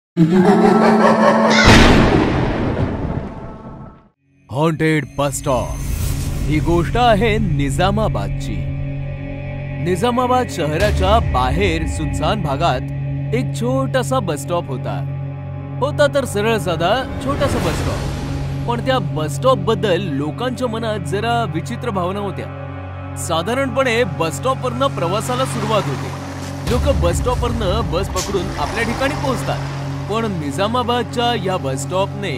Haunted bus stop ही गोष्ट आहे निजामाबादची। निजामाबाद शहराच्या बाहेर सुनसान भागात एक छोटासा बस स्टॉप होता तर सरळ साधा छोटासा बस स्टॉप, पण त्या बस स्टॉप बद्दल लोकांच्या मनात जरा विचित्र भावना होत्या। साधारणपणे बस स्टॉप वरनं प्रवासाला सुरुवात होते, लोक बस स्टॉप वरनं बस पकडून आपल्या ठिकाणी पोहोचतात, पण निजामाबादच्या या बस स्टॉपने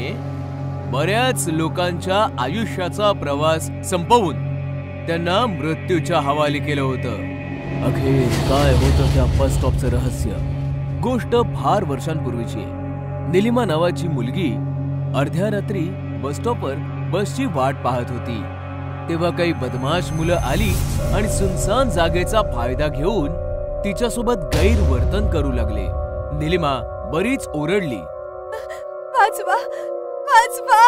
बऱ्याच लोकांच्या आयुष्याचा प्रवास संपवून त्यांना मृत्यूच्या हवाली केलं होतं। अखेर काय होतं त्या बस स्टॉपचं रहस्य? गोष्ट फार वर्षांपूर्वीची आहे। निलिमा नावाची मुलगी अर्ध्या रात्री बस स्टॉपवर बसची वाट पाहत होती, तेव्हा काही बदमाश मुलं आली आणि सुनसान जागेचा फायदा घेऊन तिच्यासोबत गैरवर्तन करू लागले। निलिमा बरीच ओरडली, वाचवा वाचवा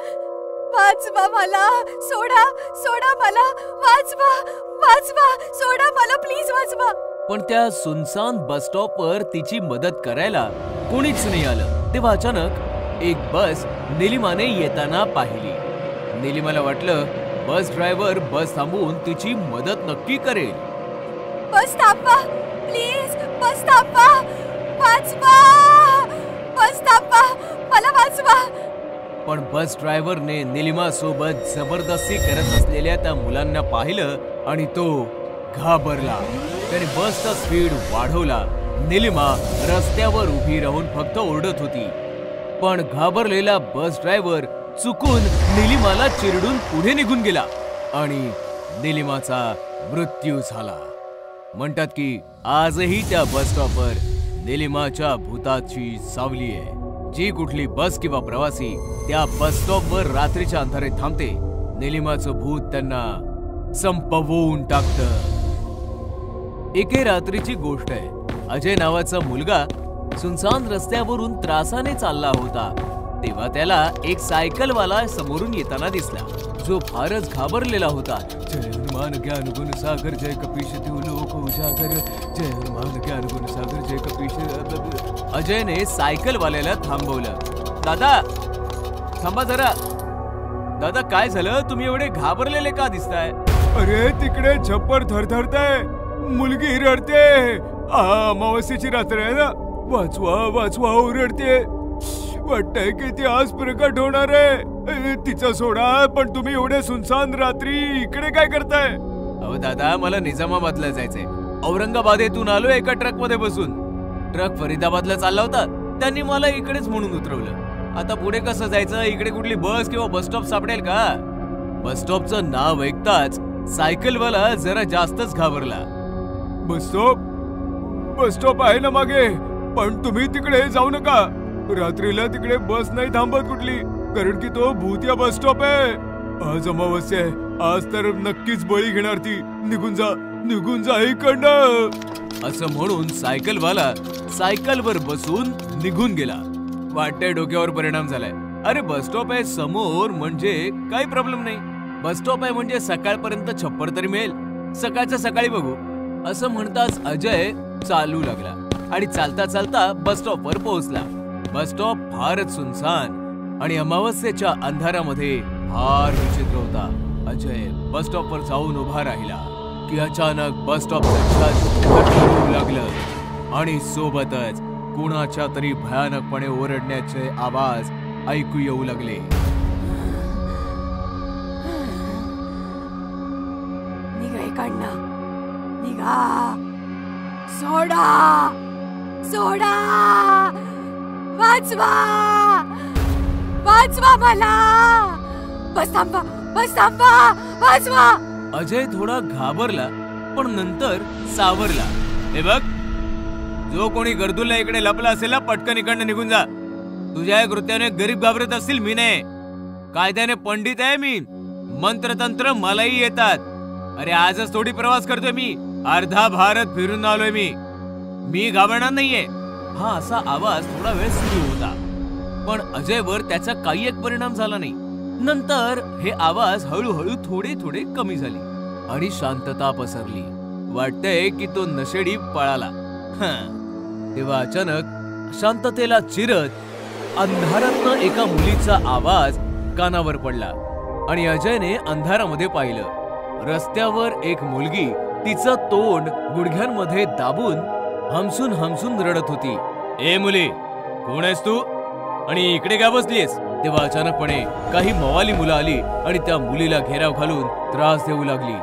वाचवा मला, सोडा सोडा मला, वाचवा वाचवा, सोडा मला, प्लीज वाचवा। पण त्या सुनसान बस स्टॉपवर तिची मदत करायला कोणीच नाही आलं। तेव्हा अचानक एक बस निलिमाने येताना पाहिली। निलिमाला वाटलं बस ड्रायव्हर बस थांबवून तिची मदत नक्की करेल। बस थांबवा प्लीज, बस थांबवा, वाचवा, बस थांबवा, मला वाचवा। पण बस ड्रायव्हरने निलिमा सोबत जबरदस्ती करत असलेल्या त्या मुलांना पाहिलं आणि तो घाबरला। त्याने बसचा स्पीड वाढवला। निलिमा रस्त्यावर उभी राहून फक्त ओरडत होती, पण घाबरलेला बस ड्रायव्हर चुकून निलिमाला चिरडून पुढे निघून गेला आणि निलिमाचा मृत्यू झाला। म्हणतात की आजही त्या बस स्टॉपवर निलिमाच्या भूताची सावली आहे। जी कुठली बस किंवा प्रवासी त्या बस स्टॉपवर रात्रीच्या अंधारात थांबते, निलिमाचं भूत त्यांना संपवून टाकतं। एके रात्रीची गोष्ट आहे। अजय नावाचा मुलगा सुनसान रस्त्यावरून त्रासाने चालला होता, तेव्हा त्याला एक सायकलवाला समोरून येताना दिसला, जो फारच घाबरलेला होता। जय हनुमान ज्ञान गुण सागर, जय कपीश देव लोक उजागर, जय हनुमान ज्ञान गुण सागर, जय कपीश। अजयने सायकलवाल्याला थांबवलं। दादा थांबा जरा। दादा काय झालं? तुम्ही एवढे घाबरलेले का दिसताय? अरे तिकडे छप्पर थरथरतंय, मुलगी रडते। अमावस्येची रात्र आहे ना, वाचवा वाचवा ओरडते। वाटतंय की ती आज प्रकट होणार आहे। तिचा सोडा, पण तुम्ही एवढे सुनसान रात्री इकडे काय करताय? अहो दादा, मला निजामाबादला जायचंय। औरंगाबादेतून आलो एका ट्रक मध्ये बसून। ट्रक फरीदाबादला चालला होता, त्यांनी मला इकडेच म्हणून उतरवलं। आता पुढे कसं जायचं? इकडे कुठली बस किंवा बस स्टॉप सापडेल का? बस स्टॉपचं नाव ऐकताच सायकलवाला जरा जास्तच घाबरला। बस स्टॉप आहे ना मागे, पण तुम्ही तिकडे जाऊ नका। रात्रीला तिकडे बस नाही थांबत कुठली, कारण की तो भूतिया बस स्टॉप आहे। आज अमावस्या आहे, आज तर नक्कीच बळी घेणार ती। निघून जा इकडनं। असं म्हणून सायकलवाला सायकलवर बसून निघून गेला। वाटतंय डोक्यावर परिणाम झालाय। अरे बस स्टॉप आहे समोर म्हणजे काही प्रॉब्लेम नाही। बस स्टॉप आहे म्हणजे सकाळपर्यंत छप्पर तरी मिळेल, सकाळच्या सकाळी बघू। असं म्हणताच अजय चालू लागला आणि चालता चालता बस स्टॉपवर पोहोचला। बस स्टॉप फारच सुनसान आणि अमावस्येच्या अंधारामध्ये फार विचित्र होता। अजय बस स्टॉपवर जाऊन उभा राहिला की अचानक बस स्टॉपचं छत खडखडू लागलं आणि सोबतच कुणाच्या तरी भयानकपणे ओरडण्याचे आवाज ऐकू येऊ लागले। निघा इकडनं, निघा, सोडा सोडा, वाचवा वाचवा मला, बस थांबवा, बस थांबवा, वाचवा। अजय थोडा घाबरला, पण नंतर सावरला। हे बघ, जो कोणी गर्दुल्ला इकडे लपला असेल ना, पटकन इकडनं निघून जा। तुझ्या या कृत्याने गरीब घाबरत असतील, मी नाही। कायद्याने पंडित आहे मी, मंत्रतंत्र मलाही येतात। अरे आजच थोडी प्रवास करतोय मी, अर्धा भारत फिरून आलोय मी घाबरणार नाहीये। हा असा आवाज थोडा वेळ सुरू होता, पण अजयवर त्याचा काही एक परिणाम झाला नाही। नंतर हे आवाज हळूहळू थोडे कमी झाली आणि शांतता पसरली। वाटतंय की तो नशेडी पळाला। तेव्हा अचानक शांततेला चिरत अंधारातनं एका मुलीचा आवाज कानावर पडला आणि अजयने अंधारामध्ये पाहिलं. रस्त्यावर एक मुलगी तिचं तोंड गुडघ्यांमध्ये दाबून हमसून हमसून रडत होती. ए मुली, कोण आहेस तू आणि इकडे का बसलीस? तेव्हा अचानकपणे काही मवाली मुलं आली आणि त्या मुलीला घेराव घालून त्रास देऊ लागली.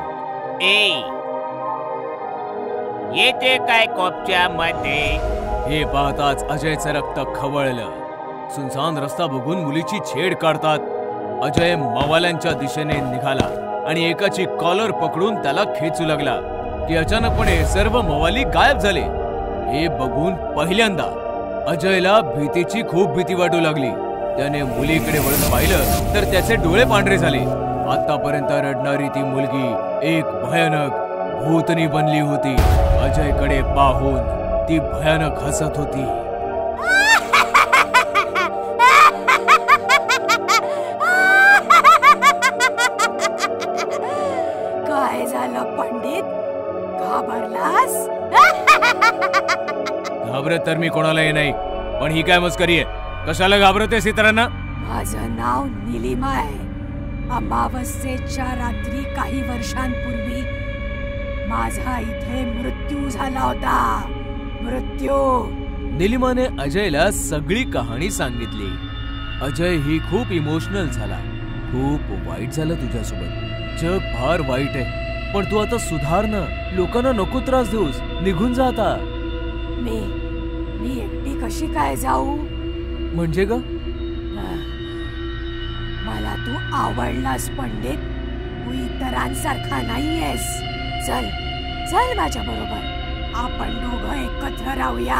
येते काय कोपच्या मध्ये? हे पाहताच अजयचं रक्त खवळलं. सुनसान रस्ता बघून मुलीची छेड काढतात. अजय मवाल्यांच्या दिशेने निघाला आणि एकाची कॉलर पकडून त्याला खेचू लागला की अचानकपणे सर्व मवाली गायब झाले. हे बघून पहिल्यांदा अजयला भीतीची खूप भीती वाटू लागली. त्याने मुलीकडे वळून पाहिलं तर त्याचे डोळे पांढरे झाले. आतापर्यंत रडणारी ती मुलगी एक भयानक भूतनी बनली होती. अजयकडे पाहून ती भयानक हसत होती. काय झालं पंडित, घाबरलास? घाबरत तर मी कोणालाही नाही, पण ही काय मस्करी आहे? कशाला घाबरतेस इतरांना? माझं नाव निलिमा आहे. अमावस्येच्या रात्री काही वर्षांपूर्वी माझा इथे मृत्यू झाला होता. मृत्यू. निलिमाने अजयला सगळी कहाणी सांगितली. अजय ही खूप इमोशनल झाला. खूप वाईट झालं तुझ्यासोबत. जग फार वाईट आहे, पण तू आता सुधार ना. लोकांना नको त्रास देऊस. निघून जा आता. मी एकटी कशी काय जाऊ? म्हणजे ग? मला तू आवडलास पंडित. तू इतरांसारखा नाहीयेस. चल चल माझ्या बरोबर. आपण दोघं एकत्र राहूया.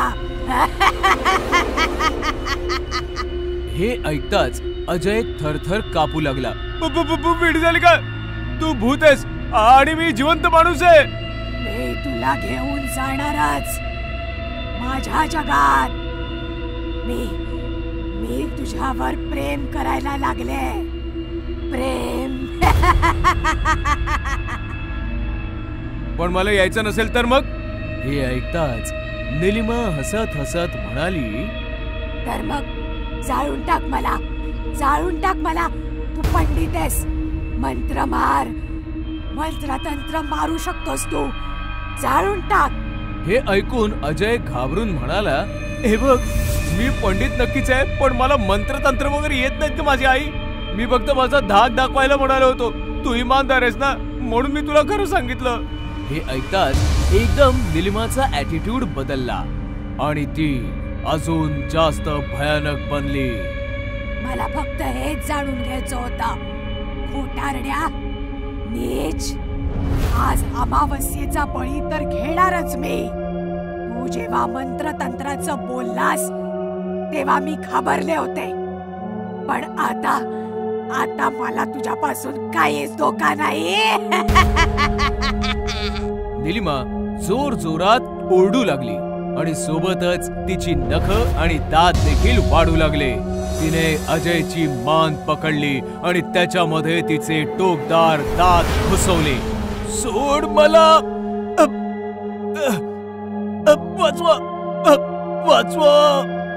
हे ऐकताच अजय थरथर कापू लागला. वेडी झाली का? तू भूत आहेस आणि मी जिवंत माणूस आहे. मी तुला घेऊन जाणारच माझ्या जगात. मी तुझ्यावर प्रेम करायला लागले. प्रेम. पण मला यायचं नसेल तर मग? हे ऐकताच निलिमा हसत हसत म्हणाली, तर मग जाळून टाक मला. जाळून टाक मला. तू पंडित आहेस. मंत्र मार. मंत्रतंत्र मारू शकतोस तू. जाळून टाक. हे ऐकून अजय घाबरून म्हणाला, हे बघ, मी पंडित नक्कीच आहे, पण मला मंत्रतंत्र वगैरे येत नाहीत का माझी आई? मी फक्त माझा धाक दाखवायला म्हणालो होतो. तू इमानदार आहेस ना, म्हणून मी तुला खरं सांगितलं. हे ऐकताच एकदम निलिमाचा ॲटिट्यूड बदलला आणि ती अजून जास्त भयानक बनली. मला फक्त हेच जाणून घ्यायचं होतं. खोटारड्या, नीच. आज अमावस्येचा बळी तर घेणारच मी. तू जेव्हा मंत्रतंत्राचं बोललास तेव्हा मी घाबरले होते, पण आता मला तुझ्यापासून काहीच धोका नाही. निलिमा जोर जोरात ओरडू लागली आणि सोबतच तिची नख आणि दात देखील वाढू लागले. तिने अजयची मान पकडली आणि त्याच्यामध्ये तिचे टोकदार दात घुसवले. सोड मला. वाचवा, वाचवा.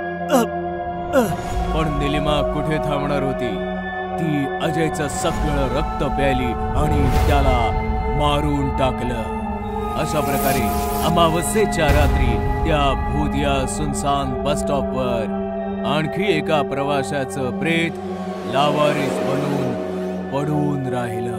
पण निलिमा कुठे थांबणार होती? ती अजयचं सगळं रक्त प्यायली आणि त्याला मारून टाकलं. अशा प्रकारे अमावस्येच्या रात्री त्या भूतिया सुनसान बस स्टॉपवर आणखी एका प्रवाशाचं प्रेत लावारिस बनून पडून राहिलं.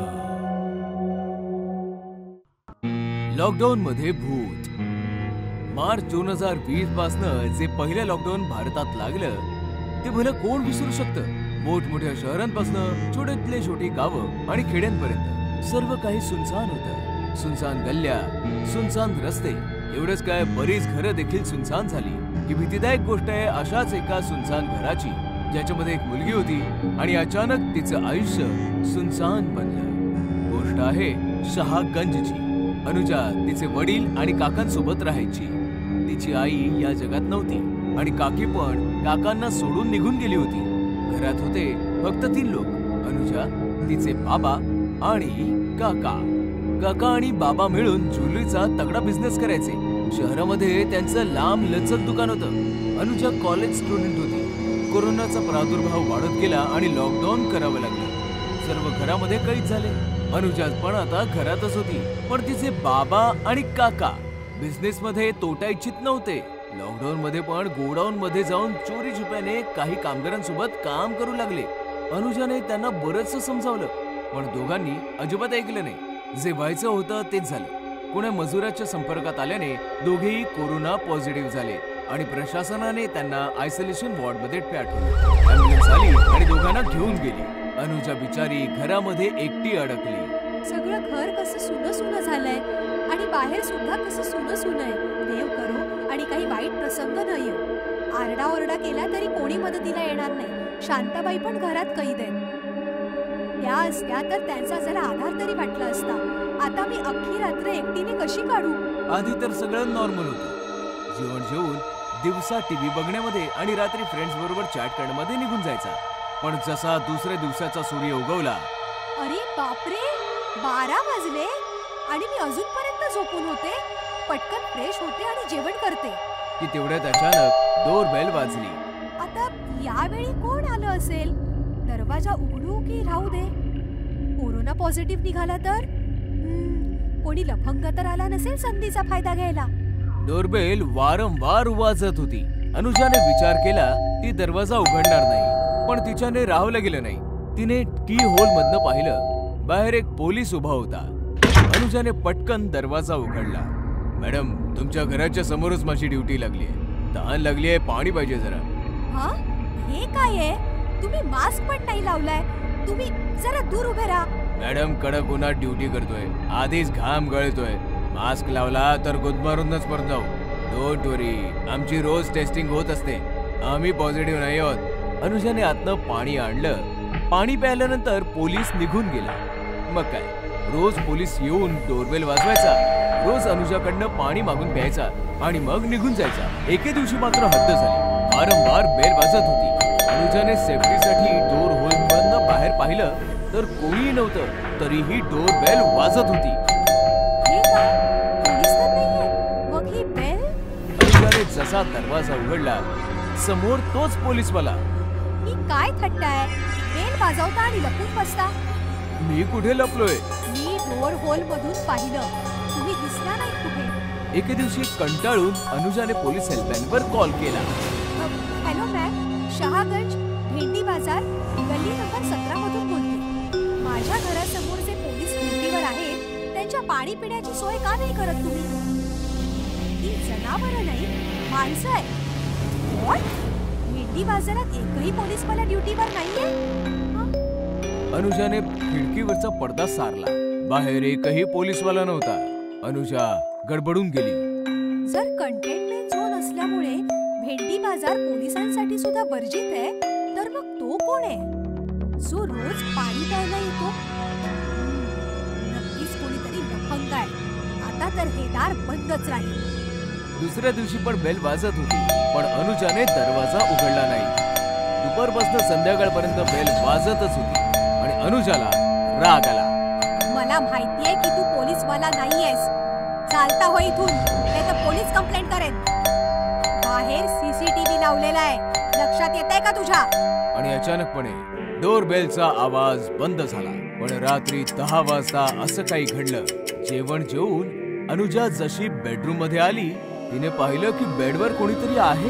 लॉकडाऊन मध्ये भूत. मार्च 2020 पासनं जे पहिलं लॉकडाऊन भारतात लागलं ते भलं कोण विसरू शकतं? मोठमोठ्या शहरांपासनं छोट्यातले छोटी गावं आणि खेड्यांपर्यंत सर्व काही सुनसान होतं. सुनसान गल्ल्या, सुनसान रस्ते. एवढंच काय, बरीच घरं देखील सुनसान झाली. ही भीतीदायक गोष्ट आहे अशाच एका सुनसान घराची, ज्याच्यामध्ये एक मुलगी होती आणि अचानक तिचं आयुष्य सुनसान बनलं. गोष्ट आहे शहागंजची. अनुजा तिचे वडील आणि काकांसोबत राहायची. तिची आई या जगात नव्हती आणि काकी पण काकांना सोडून निघून गेली होती. घरात होते फक्त 3 लोक. अनुजा, तिचे बाबा आणि काका. काका आणि बाबा मिळून ज्वेलरीचा तगडा बिझनेस करायचे शहरामध्ये त्यांचं लांब लचक दुकान होतं. अनुजा कॉलेज स्टुडंट होती. कोरोनाचा प्रादुर्भाव वाढत गेला आणि लॉकडाऊन करावं लागलं. सर्व घरामध्ये कैद झाले. अनुजा पण आता घरातच होती. पण तिचे बाबा आणि काका बिझनेस मध्ये तोटा इच्छित नव्हते. लॉकडाऊन मध्ये पण गोडाऊन मध्ये जाऊन चोरी छुप्याने काही कामगारांसोबत काम करू लागले. अनुजाने त्यांना बरंच समजावलं, पण दोघांनी अजिबात ऐकलं नाही. जे व्हायचं होतं तेच झालं. कोण्या मजुराच्या संपर्कात आल्याने दोघेही कोरोना पॉझिटिव्ह झाले आणि प्रशासनाने त्यांना आयसोलेशन वॉर्ड मध्ये पाठवलं. ॲम्ब्युलन्स आली आणि दोघांना घेऊन गेली. अनुजा बिचारी घरामध्ये एकटी अडकली. सगळं घर कसं सुनं सुनं झालंय आणि बाहेर सुद्धा कसं सुनं सुनं आहे. देव करो आणि काही वाईट प्रसंग न येऊ. आरडाओरडा केला तरी कोणी मदतीला येणार नाही. शांताबाई पण घरात कैद आहेत. त्या असत्या तर त्यांचा जरा आधार तरी वाटला असता. आता मी अख्खी रात्र एकटीने कशी काढू? आधी तर सगळं नॉर्मल होतं. जेवण जेवून दिवसा टीव्ही बघण्यामध्ये आणि रात्री फ्रेंड्स बरोबर चॅट करण्यामध्ये निघून जायचा. पण जसा दुसऱ्या दिवसाचा सूर्य उगवला, अरे बापरे, 12 वाजले आणि मी अजूनपर्यंत झोपून होते. पटकन फ्रेश होते आणि जेवण करते की तेवढ्यात अचानक डोरबेल वाजली. आता यावेळी कोण आलं असेल? दरवाजा उघडू की राहू दे? कोरोना पॉझिटिव्ह निघाला तर? कोणी लफंग तर आला नसेल संधीचा फायदा घ्यायला. डोरबेल वारंवार वाजत होती. अनुजाने विचार केला ती दरवाजा उघडणार नाही, पण तिच्याने राहवलं गेलं नाही. तिने की होल मधनं पाहिलं. बाहेर एक पोलीस उभा होता. अनुजाने पटकन दरवाजा उघडला. मॅडम, तुमच्या घराच्या समोरच माझी ड्युटी लागलीये. तहान लागलीये, पाणी पाहिजे जरा. हा, हे काय आहे? तुम्ही मास्क पण नाही लावलाय. तुम्ही जरा दूर उभे राहा. मॅडम, कडक उन्हात ड्युटी करतोय. आधीच घाम गळतोय. मास्क लावला तर गुदमारूनच मरून जाऊ. डोंट वरी, आमची रोज टेस्टिंग होत असते. आम्ही पॉझिटिव्ह नाही आहोत. अनुजाने आतनं पाणी आणलं. पाणी प्यायल्यानंतर पोलीस निघून गेला. मग काय, रोज पोलीस येऊन डोरबेल वाजवायचा. रोज अनुजाकडनं पाणी मागून प्यायचा आणि मग निघून जायचा. एके दिवशी मात्र हद्द झाली. वारंवार बेल वाजत होती. अनुजाने सेफ्टीसाठी डोर होलमधनं बाहेर पाहिलं तर कोणीही नव्हतं. तरीही डोरबेल वाजत होती. हे काय? पोलीस तर नाहीये. मग ही बेल? अनुजाने जसा दरवाजा उघडला, समोर तोच पोलीसवाला. ही काय थट्टा आहे? बेल वाजवता आणि लपून बसता. मी कुठे लपलोय? मी डोर होल मधून पाहिलं. तुम्ही दिसला नाही कुठे. एके दिवशी कंटाळून अनुजाने पोलीस हेल्पलाईनवर कॉल केला. हॅलो मॅम, शहागंज भेंडी बाजार गल्ली नंबर 17 मधून बोलते. माझ्या घरासमोर जे पोलीस ड्युटीवर आहेत त्यांच्या पाणी पिण्याची सोय का नाही करत तुम्ही? ही जनावरं नाही, माणसं आहे. व्हॉट? भेंडी बाजारात एकही पोलीस मला ड्युटीवर नाहीये? अनुजाने खिडकीवरचा पडदा सारला. बाहेर एकही पोलीसवाला नव्हता. अनुजा गडबडून गेली. जर कंटेनमेंट झोन असल्यामुळे भेंडी बाजार पोलिसांसाठी सुद्धा वर्जित आहे, तर मग तो कोण आहे जो रोज पाणी प्यायला येतो? नक्कीच कोणीतरी लफंग आहे. आता तर हे दार बंदच राहील. दुसऱ्या दिवशी पण बेल वाजत होती, पण अनुजाने दरवाजा उघडला नाही. दुपारपासून संध्याकाळपर्यंत बेल वाजतच होती आणि अनुजाला राग आला. मला माहितीये की तू पोलीसवाला नाहीयेस. चालता हो इथून, नाही तर पोलीस कंप्लेंट करेन. बाहेर सीसीटीव्ही लावलेला आहे, लक्षात येतंय का तुझ्या? आणि अचानकपणे डोरबेलचा आवाज बंद झाला. पण रात्री 10 वाजता असं काही घडलं. जेवण जेवून अनुजा जशी बेडरूम मध्ये आली, तिने पाहिलं की बेडवर कोणीतरी आहे.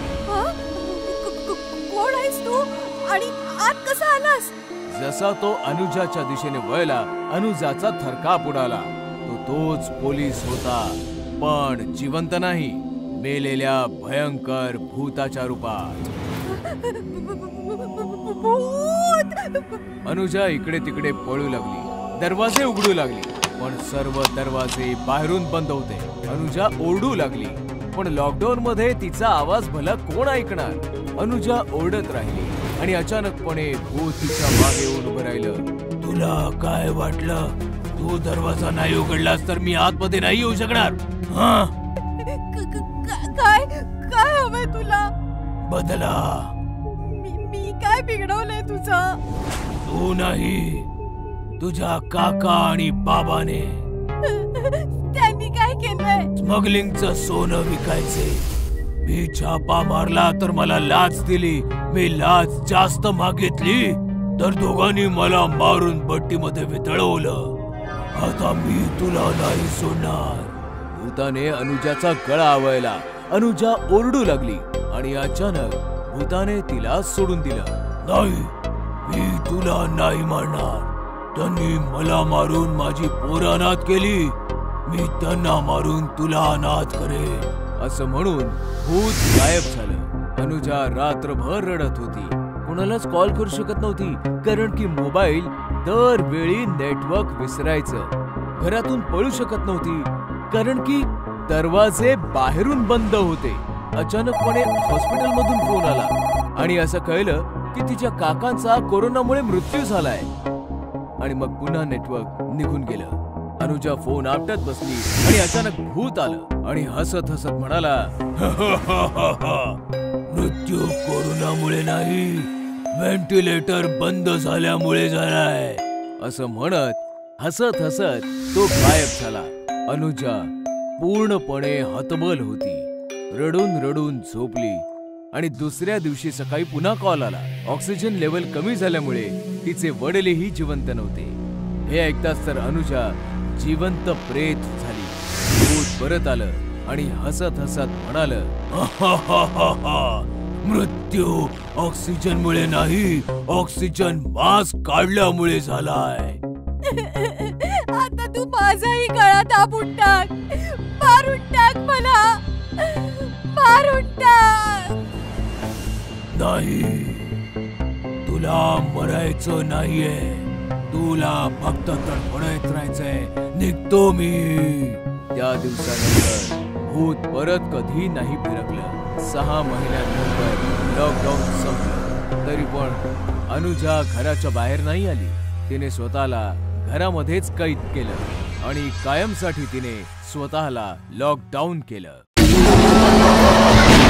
कोण आहेस तू आणि आत कसा आलास? जसा तो अनुजाच्या दिशेने वळला, अनुजाचा थरकाप उडाला. तोच पोलीस होता, पण जिवंत नाही, मेलेल्या भयंकर भूताच्या रूपात. अनुजा इकडे तिकडे पळू लागली. दरवाजे उघडू लागली, पण सर्व दरवाजे बाहेरून बंद होते. अनुजा ओरडू लागली, पण लॉकडाऊन मध्ये तिचा आवाज भला कोण ऐकणार? अनुजा ओरडत राहिली आणि अचानकपणे भूत तिच्या मागे येऊन उभं राहिलं. तुला काय वाटलं? तू दरवाजा नाही उघडलास तर मी आतमध्ये नाही येऊ शकणार. काय काय हवंय तुला? बदला. मी काय बिघडवलंय तुझं? तू नाही, तुझ्या काका आणि बाबाने. त्यांनी काय केलं? चाललंय? स्मगलिंगचं सोनं विकायचे. मी छापा मारला तर मला लाच दिली. मी लाच जास्त मागितली तर दोघांनी मला मारून भट्टीमध्ये वितळवलं. आता मी तुला नाही सोडणार. भूताने अनुजाचा गळा आवळला. अनुजा ओरडू लागली आणि अचानक भूताने तिला सोडून दिलं. नाही, मी तुला नाही मारणार. त्यांनी मला मारून माझी पोरं अनाथ केली. मी त्यांना मारून तुला अनाथ करेन. असं म्हणून भूत गायब झालं. अनुजा रात्रभर रडत होती. कोणालाच कॉल करू शकत नव्हती कारण की मोबाईल दरवेळी नेटवर्क विसरायचं. घरातून पळू शकत नव्हती कारण की दरवाजे बाहेरून बंद होते. अचानकपणे हॉस्पिटलमधून फोन आला आणि असं कळलं की तिच्या काकांचा कोरोनामुळे मृत्यू झालाय. आणि मग पुन्हा नेटवर्क निघून गेलं. अनुजा फोन आपटत बसली आणि अचानक भूत आलं आणि हसत हसत म्हणाला, मृत्यू कोरोनामुळे नाही, व्हेंटिलेटर बंद झाल्यामुळे झालाय. असं म्हणत हसत हसत तो गायब झाला. अनुजा पूर्णपणे हतबल होती. रडून रडून झोपली आणि दुसऱ्या दिवशी सकाळी पुन्हा कॉल आला. ऑक्सिजन लेवल कमी झाल्यामुळे तिचे वडीलही जिवंत नव्हते. हे ऐकताच तर अनुजा जिवंत प्रेत झाली. भूत परत आलं आणि हसत हसत म्हणालं, मृत्यू ऑक्सिजनमुळे नाही, ऑक्सिजन मास्क काढल्यामुळे झालाय. आता तू माझाही गळा दाबून टाक. मारून टाक मला. मारून टाक. नाही, तुला मरायचं नाहीये. तुला फक्त तडफडत राहायचंय. निघतो मी. त्या दिवसानंतर भूत परत कधी नाही फिरकलं. 6 महिन्यांनंतर लॉकडाऊन संपलं तरी पण अनुजा घराच्या बाहेर नाही आली. तिने स्वतःला घरामध्येच कैद केलं आणि कायमसाठी तिने स्वतःला लॉकडाऊन केलं.